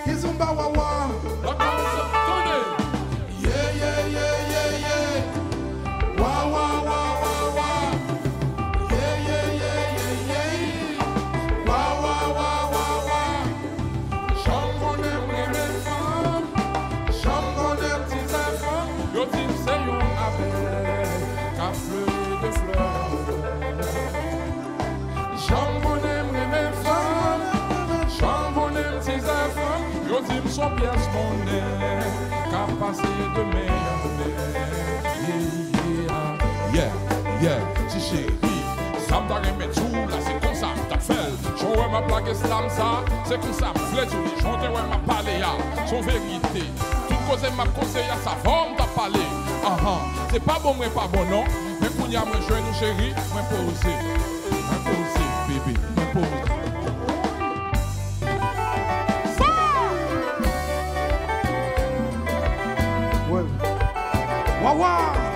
Kizumba wawa. Yeah, yeah, yeah, yeah, yeah. Wa wa wa wa wa. Yeah, yeah, yeah, yeah, yeah. Wa wa wa wa wa. Chambon aime les femmes. Chambon aime tes enfants. Yo t'im c'est yon avec qu'a fleuri de fleurs. Chambon aime les femmes. Chambon aime tes enfants. Yo t'im son pièce monnaie. Qu'a passé de meilleur. Yeah, yeah, si chérie. Ça m'a remis tout, là c'est comme ça t'as fait. J'aurais ma blague slam ça, c'est comme ça m'flèche. J'aurais ma parler à son vérité. Tout cause m'a conseillé à sa forme t'a parlé. C'est pas bon, mais pas bon non. Mais pour y avoir jeune ou chérie, moi poser, bébé, moi poser. Wawa!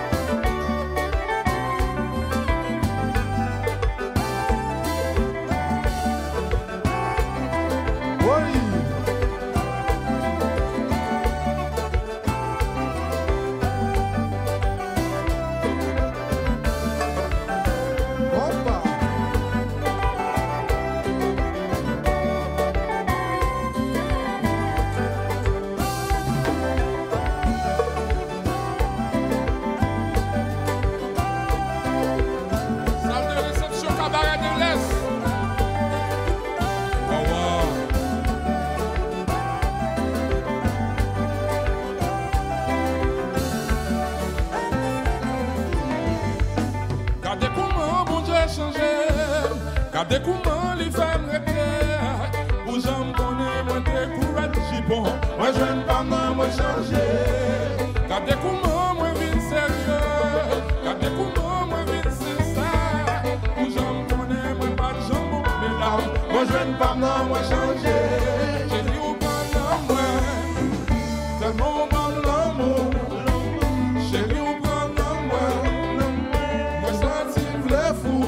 Gardez comment les femmes repèrent. Vous en connaissez, moi découragé. Bon, moi je ne pas moi changer. Gardez comment moi vite sérieux. Gardez comment moi vite sincère. Vous en connaissez, moi pas de jambon, mesdames. Moi je ne pas moi changer. J'ai dit au bon moi, tellement bon l'amour. Chérie, au bon moi, moi senti le fou.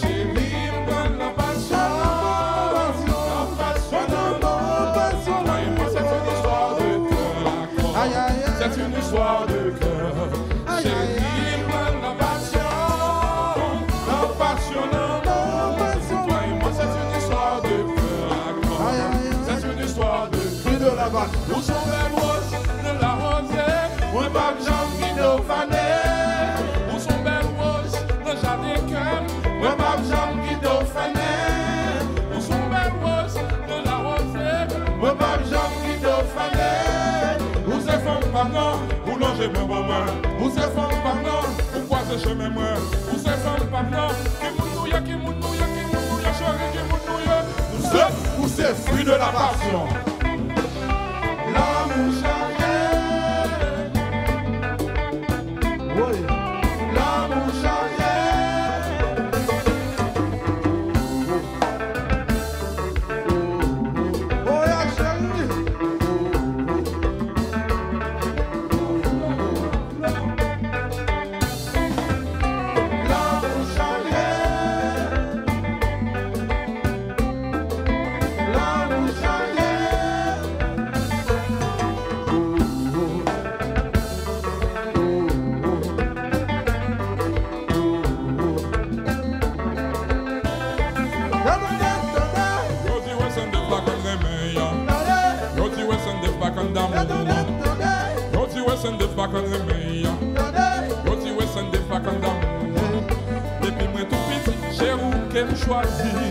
C'est une histoire de cœur, chérie, la passion, la passion, toi et moi, c'est une histoire de cœur, c'est une histoire de cœur, de la vache. Où sont les roses de la rosée, où est Babe Jean Guido Fané? Où sont les roses de Jardin Cœur, où est Babe Jean Guido Fané? Où sont les roses de la rosée, où est Babe Jean Guido Fané? Où c'est femme pardon, où longer mon maman, où c'est femme pardon, où croiser chemin moi, où c'est femme pardon, qui mounouya, chérie, qui mounouya, où c'est fruit de la passion. L'amour changé, oui, l'amour changé. Oh ya chérie. Send the back on the meilleur. Roti ouais send the back on the meilleur. Depuis moi tout petit, j'ai où qu'elle choisit.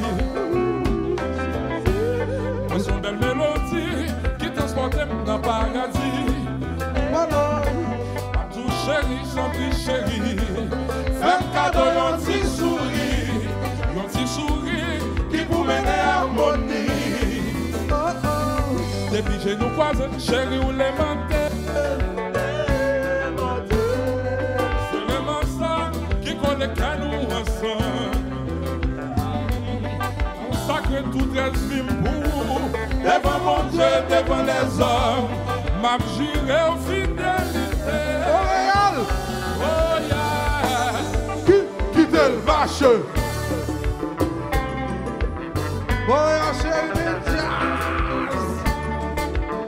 Moi son belle mélodie qui transporte dans le paradis. Pas tout chéri, sans plus chéri. Fais un cadeau, un petit sourire qui vous mène à harmonie. Depuis j'ai nous croisé, chéri ou les mentés. Les canons ensemble, consacrer toute la vie pour devant mon Dieu, devant les hommes, m'a juré aux fidélité. Royal, royal, quitte le vache. Royal, chérie, jazz.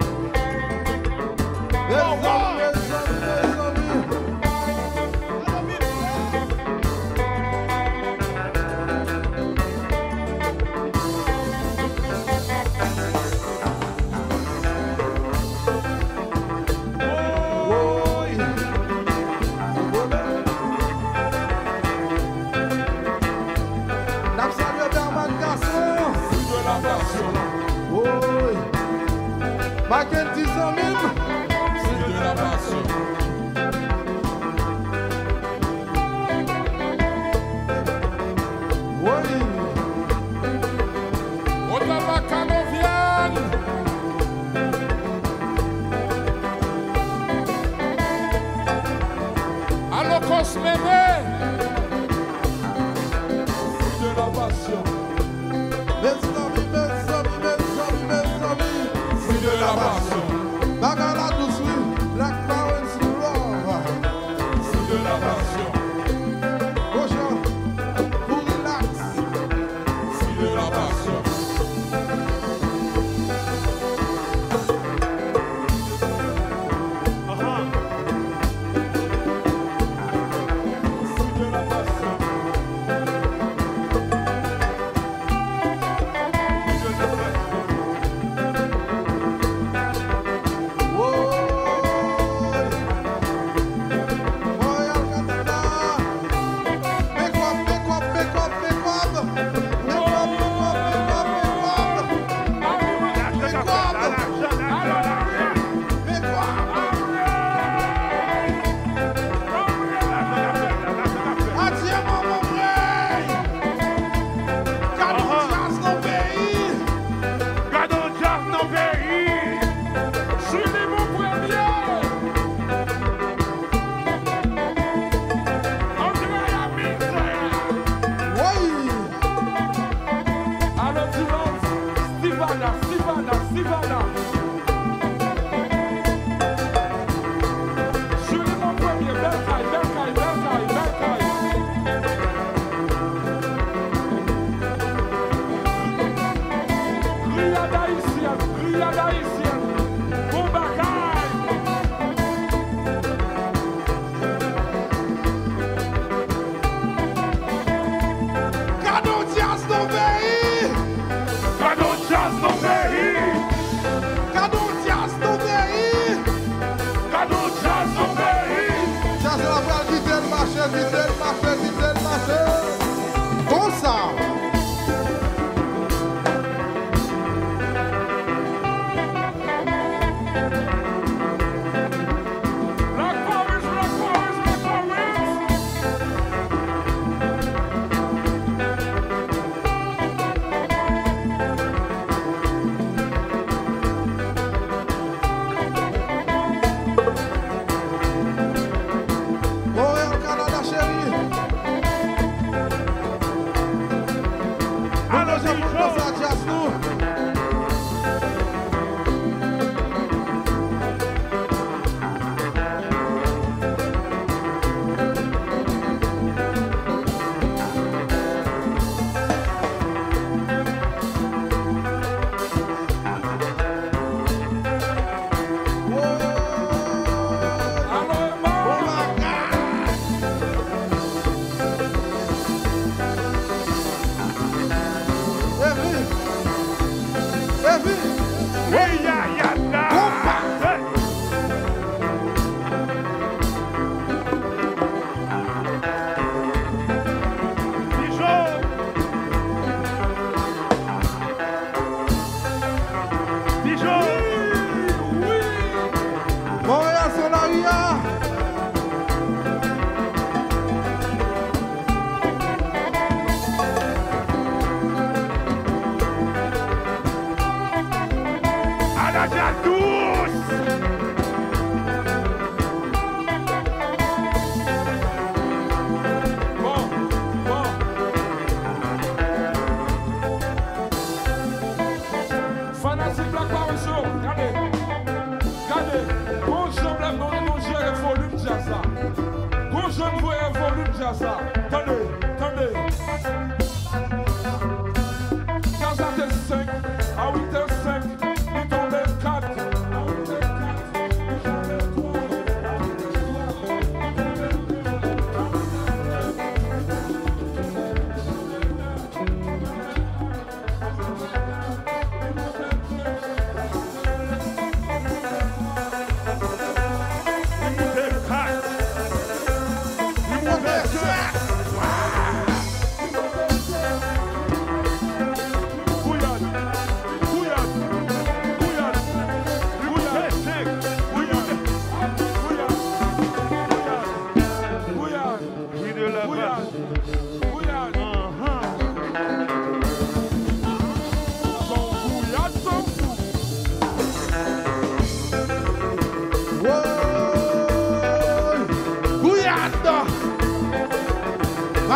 À 8h05, il tombait 4. À 8h04, il tombait 3.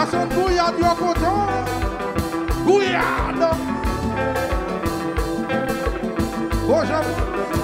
Façon de bouillade, yo coton. Bouillade. Bon, j'aime.